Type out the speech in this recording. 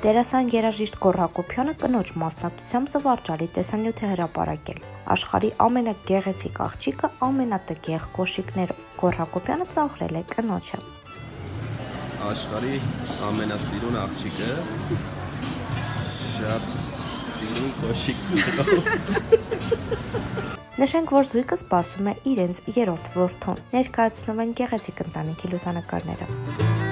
Դերասան երաժիշտ Գոռ Հակոբյանը կնոջ մասնակցությամբ զվարճալի տեսանյութ է հրապարակել։ Աշխարհի ամենագեղեցիկ աղջիկը ամենատգեղ կոշիկներով։ Գոռ Հակոբյանը ծաղրել է կնոջը։ Աշխարհի ամենասիրուն աղջիկը շատ սիրուն կոշիկներով։ Նշենք, որ զույգը սպասում է իրենց երրորդ որդուն։ Ներկայացնում են գեղեցիկ ընտանիքի լուսանկարները։